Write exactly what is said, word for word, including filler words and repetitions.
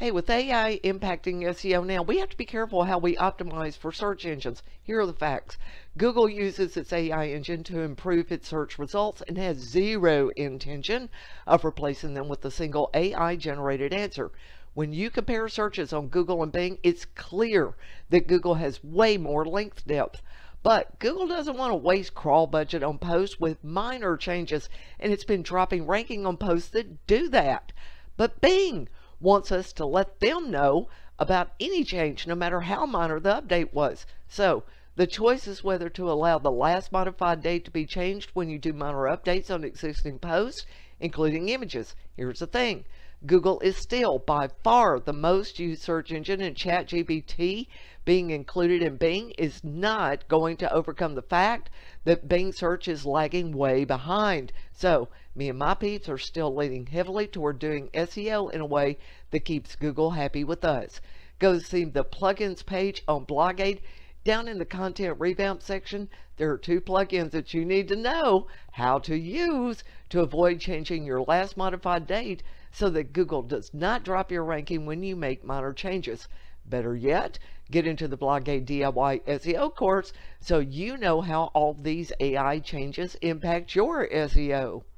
Hey, with A I impacting S E O now, we have to be careful how we optimize for search engines. Here are the facts. Google uses its A I engine to improve its search results and has zero intention of replacing them with a single A I-generated answer. When you compare searches on Google and Bing, it's clear that Google has way more link depth. But Google doesn't want to waste crawl budget on posts with minor changes, and it's been dropping ranking on posts that do that. But Bing wants us to let them know about any change, no matter how minor the update was. So the choice is whether to allow the last modified date to be changed when you do minor updates on existing posts, including images. Here's the thing. Google is still by far the most used search engine, and ChatGPT being included in Bing is not going to overcome the fact that Bing search is lagging way behind. So me and my peeps are still leaning heavily toward doing S E O in a way that keeps Google happy with us. Go see the plugins page on BlogAid. Down in the content revamp section, there are two plugins that you need to know how to use to avoid changing your last modified date so that Google does not drop your ranking when you make minor changes. Better yet, get into the BlogAid D I Y S E O course so you know how all these A I changes impact your S E O.